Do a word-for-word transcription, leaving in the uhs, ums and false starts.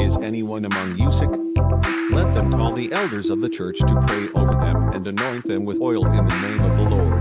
Is anyone among you sick? Let them call the elders of the church to pray over them and anoint them with oil in the name of the Lord.